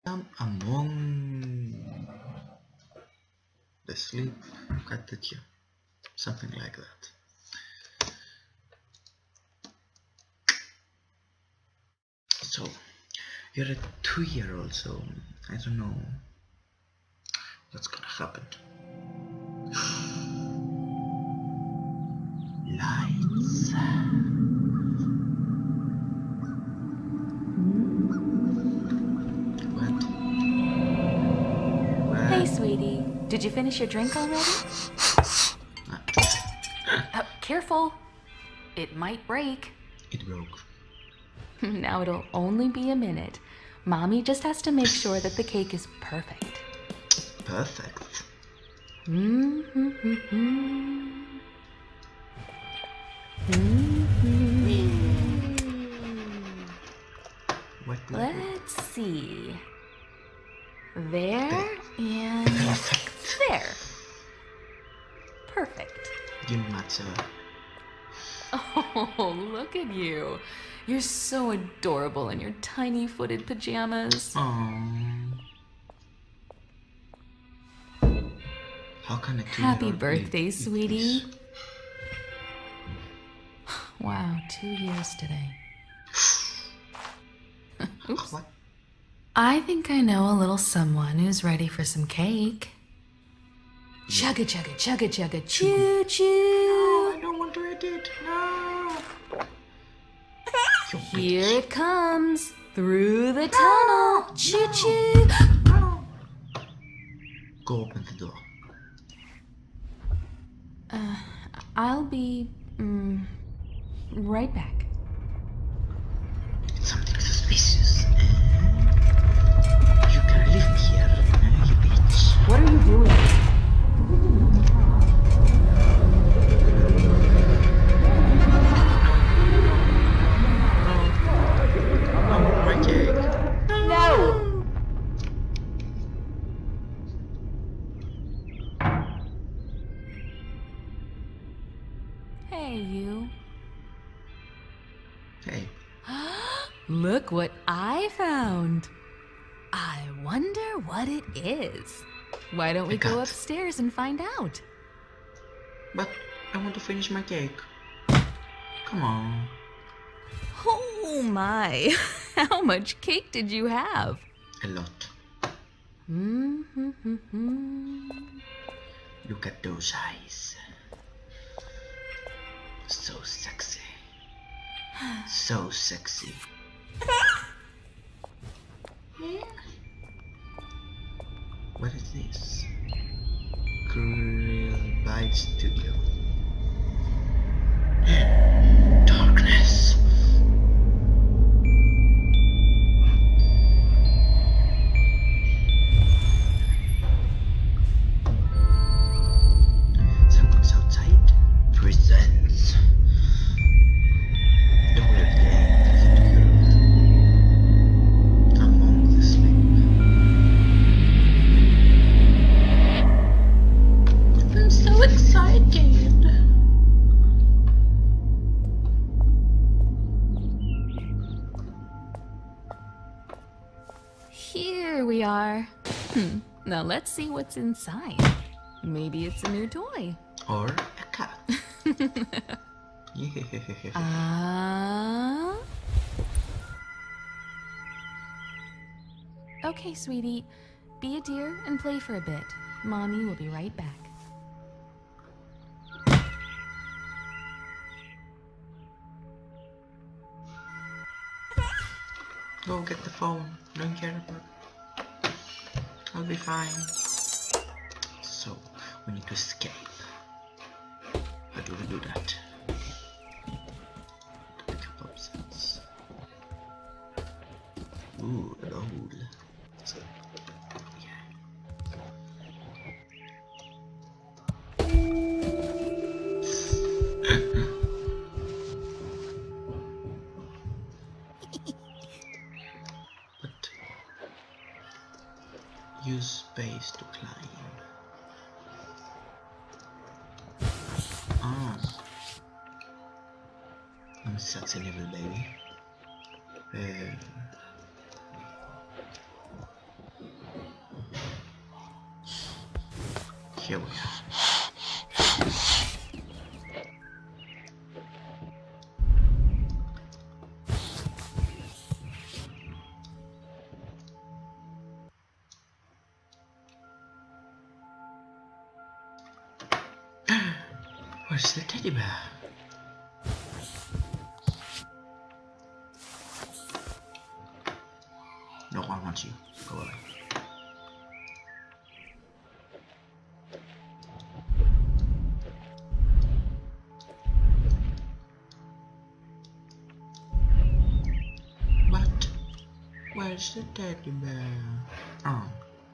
Among the sleep cottage, something like that. So you're a 2-year-old, so I don't know what's gonna happen. Lights. What? Hey, sweetie. Did you finish your drink already? Careful. It might break. It broke. Now it'll only be a minute. Mommy just has to make sure that the cake is perfect. Perfect. What? Let's see. There and Perfect. there. Perfect. You matter. Oh, look at you. You're so adorable in your tiny footed pajamas. Aww. How can a 2-year-old Happy birthday, eat sweetie. this? Wow, 2 years today. Oops. What? I think I know a little someone who's ready for some cake. Chugga chugga chugga chugga choo choo. No, I don't want to eat it. No. Here it comes through the tunnel. Choo choo. No. Go open the door. I'll be right back. It's something suspicious. You can leave me here, you bitch. What are you doing? I want my cake. No! Hey, you. Hey. Look what I found. I wonder what it is. Why don't we go upstairs and find out? But I want to finish my cake. Come on. Oh my. How much cake did you have? A lot. Look at those eyes. So sexy. So sexy. What is this? Grill Bite Studio. Darkness. Someone's outside. Presents. The weird game. Among the sleep. I'm so excited. Here we are. Now let's see what's inside. Maybe it's a new toy. Or a cat. Yeah. Okay, sweetie. Be a dear and play for a bit. Mommy will be right back. Go get the phone. Don't care about it. I'll be fine. So, we need to escape. How do we do that? Pick up options. Ooh, a hole. So, but use space to climb. Ah, I'm such a little baby. Here we are. Where's the teddy bear? No one wants you. Go away. But where's the teddy bear? Oh.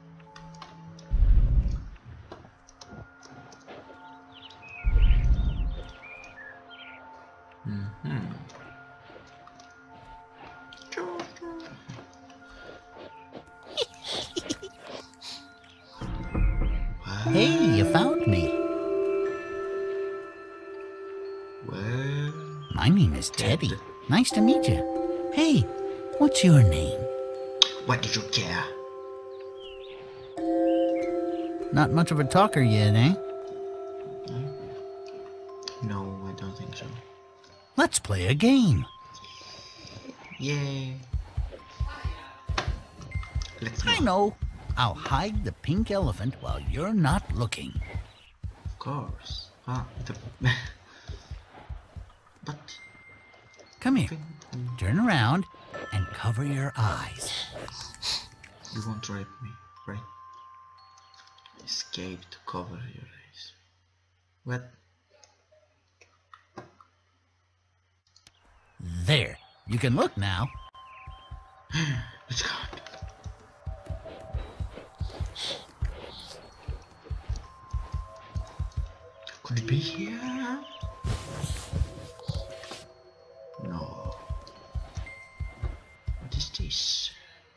Hey, you found me. Well, My name is Teddy. Nice to meet you. Hey, what's your name? what did you care? Not much of a talker yet, eh? No, I don't think so. Let's play a game. Yay. Let's go. I know. I'll hide the pink elephant while you're not looking. Of course. Ah, but Come here. Turn around and cover your eyes. you won't rape me, right? Escape to cover your eyes. What? There. You can look now. Let's go. Could it be here? No. What is this?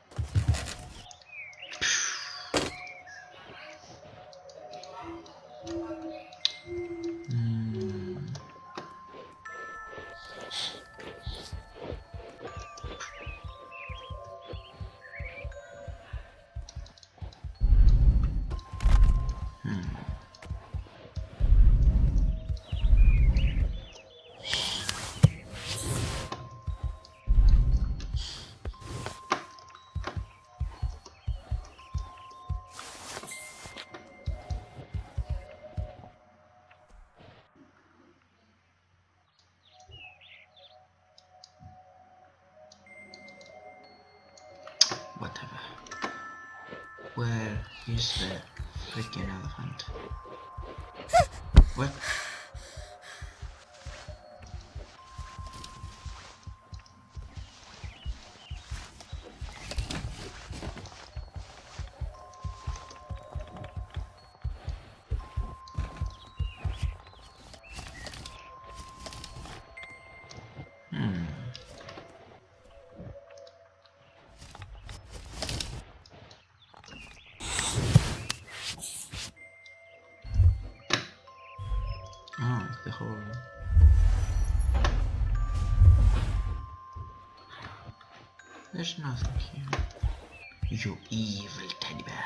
Whatever. Where is the freaking elephant? What? Oh, the whole. There's nothing here. You evil teddy bear.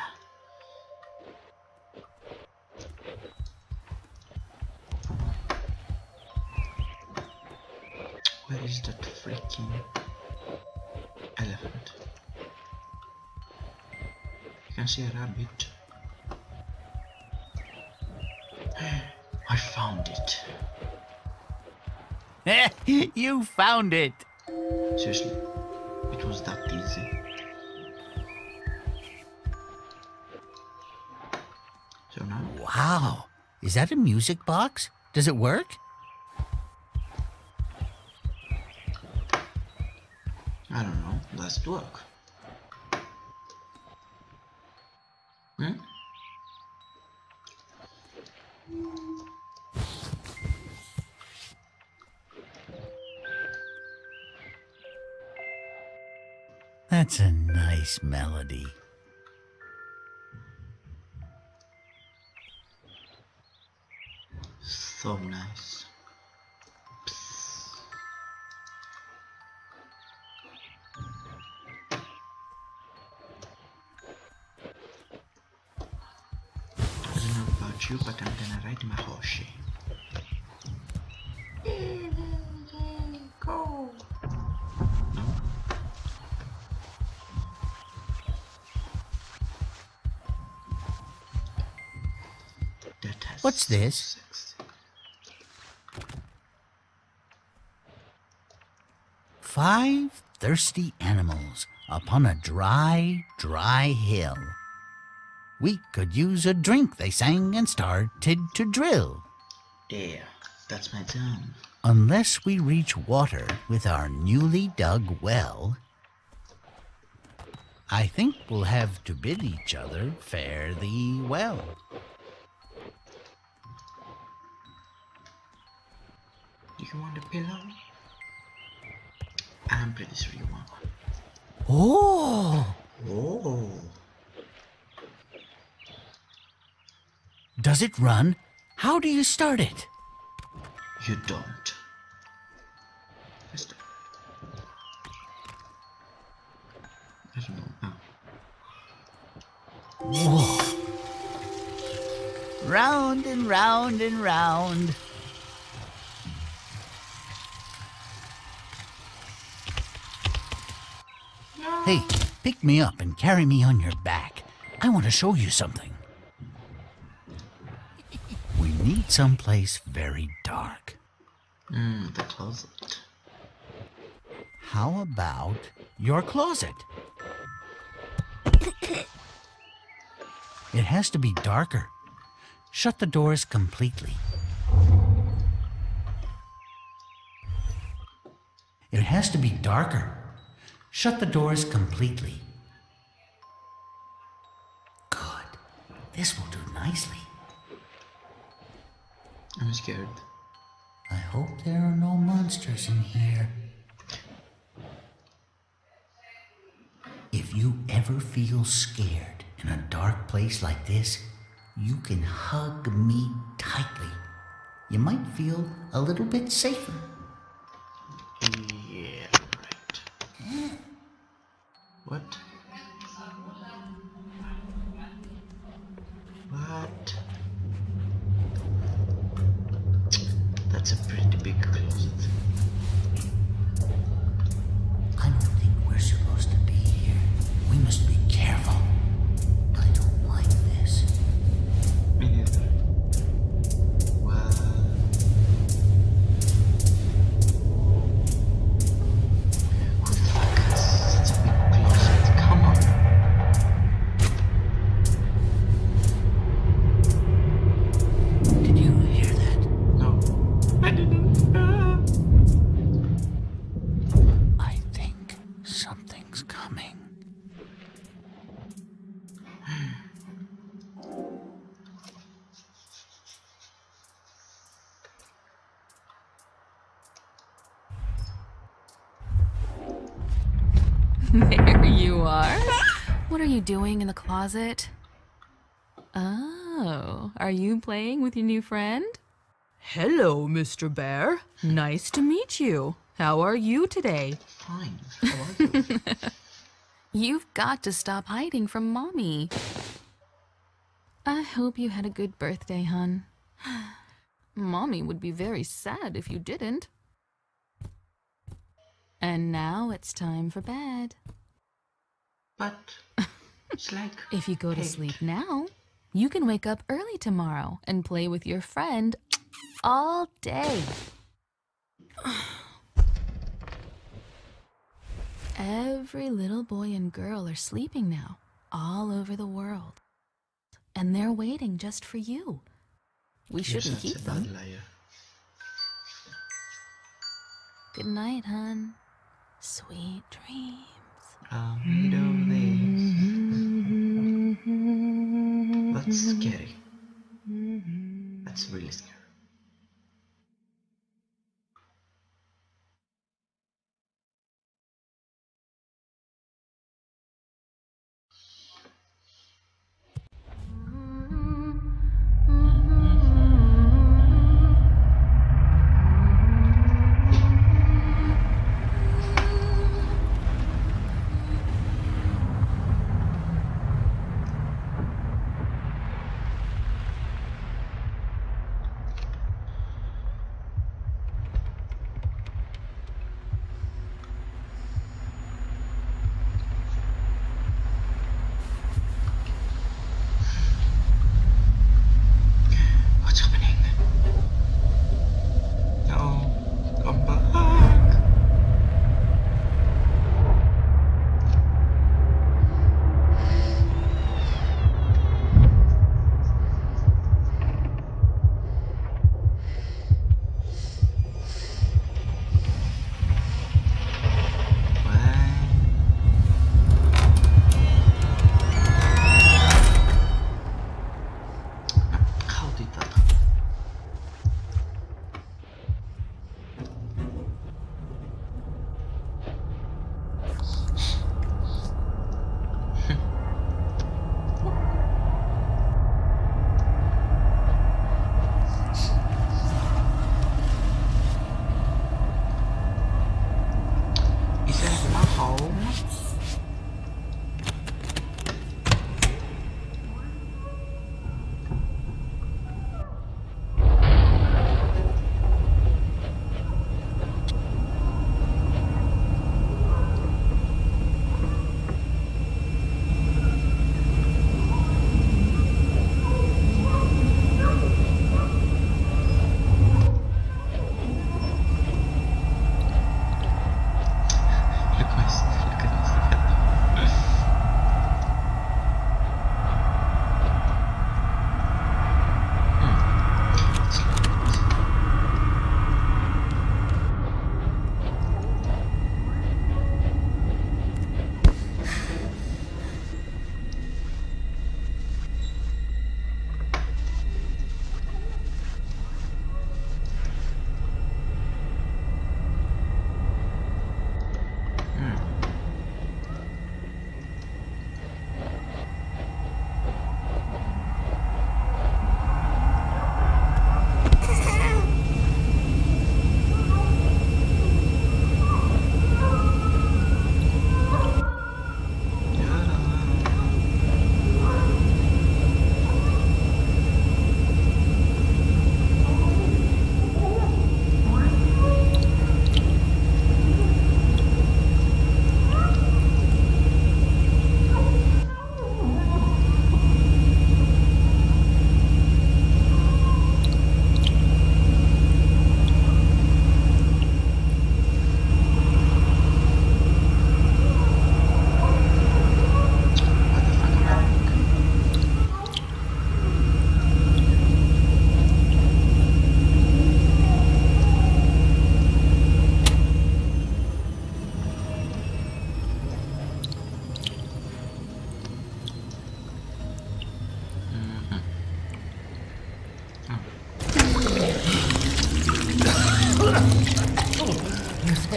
Where is that freaking elephant? You can see a rabbit. I found it. You found it. Seriously, it was that easy. So now, Wow. Is that a music box? Does it work? I don't know, does it work? Hmm? That's a nice melody. So nice. I don't know about write you, but I'm gonna write Mahoshi. Go. No. That has What's this? 5 thirsty animals upon a dry, dry hill. We could use a drink, they sang, and started to drill. Yeah, that's my town. Unless we reach water with our newly dug well, I think we'll have to bid each other fare thee well. Do you want a pillow? I'm pretty sure you want one. Oh! Oh. Does it run? How do you start it? You don't. First, I don't know. Oh. Whoa! Round and round and round. Hey, pick me up and carry me on your back. I want to show you something. We need someplace very dark. The closet. How about your closet? It has to be darker. Shut the doors completely. It has to be darker. Shut the doors completely. Good. This will do nicely. I'm scared. I hope there are no monsters in here. If you ever feel scared in a dark place like this, you can hug me tightly. You might feel a little bit safer. Yeah, right. What? What? That's a pretty big closet. I don't think we're supposed to be here. We must be careful. I don't like this. Me neither. Well... Who the fuck has such a big closet? Come on. Did you hear that? No. I didn't. I think something's coming. There you are. What are you doing in the closet? Oh, are you playing with your new friend? Hello, Mr. Bear. Nice to meet you. How are you today? Fine. How are you? You've got to stop hiding from Mommy. I hope you had a good birthday, hon. Mommy would be very sad if you didn't. And now it's time for bed. But it's like... If you go to Hey. sleep now, you can wake up early tomorrow and play with your friend all day. Every little boy and girl are sleeping now, all over the world. And they're waiting just for you. We You're shouldn't such keep a bad them. liar. Good night, hon. Sweet dreams. We do this. That's scary. That's really scary.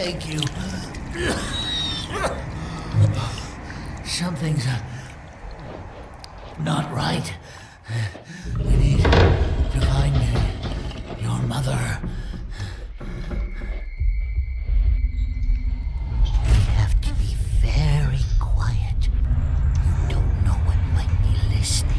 Thank you. Something's not right. We need to find your mother. We have to be very quiet. You don't know what might be listening.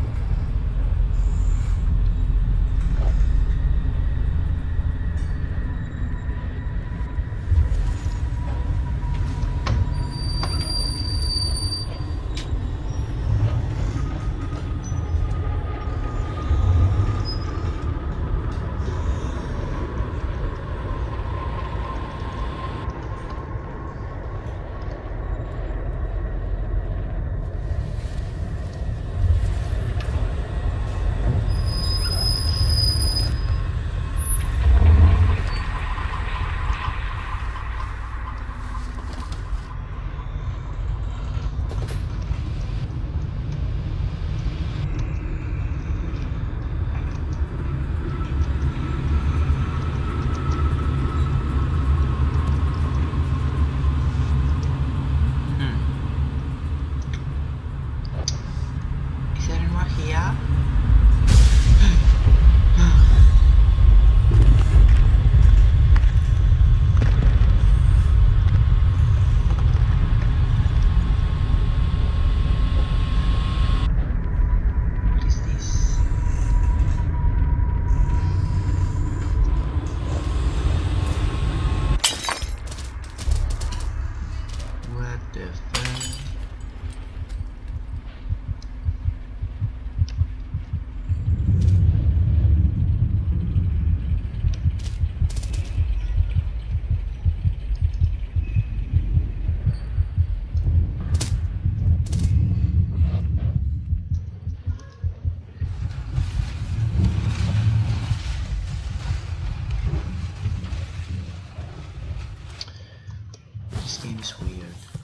This game is weird.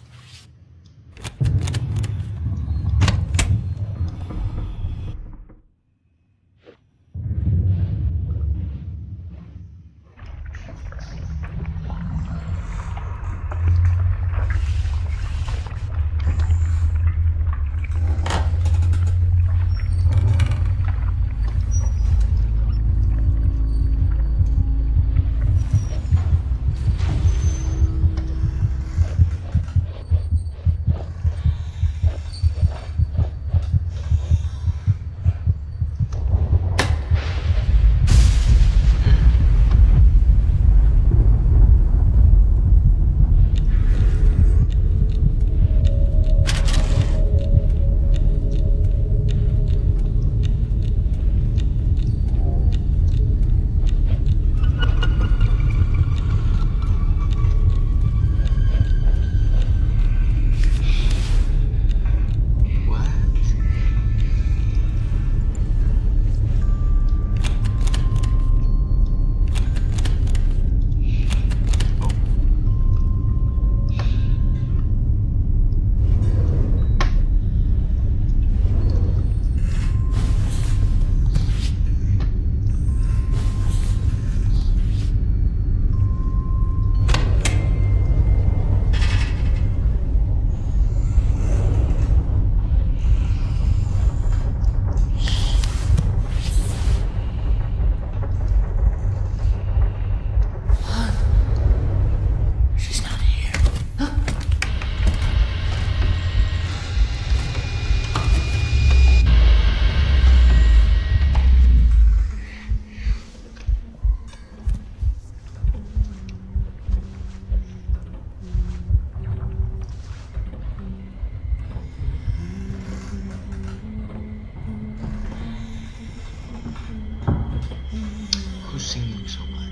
Who's singing so loud?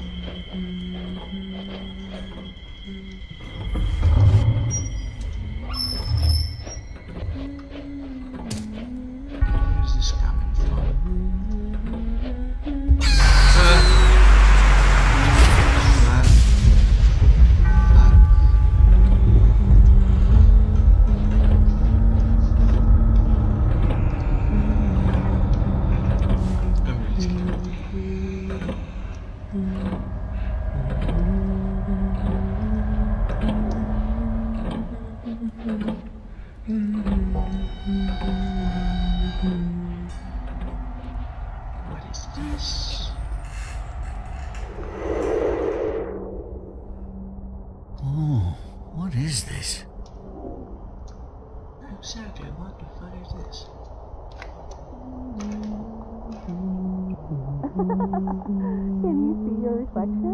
Where is this coming from? I'm really scared. Can you see your reflection?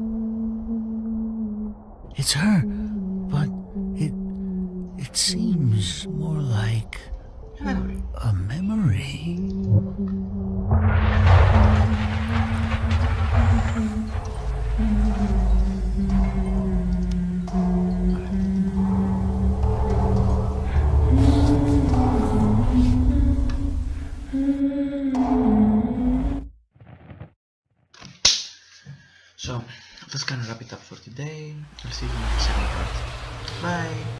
It's her, but it seems more like a memory. So that's gonna wrap it up for today. I'll see you in the second part. Bye.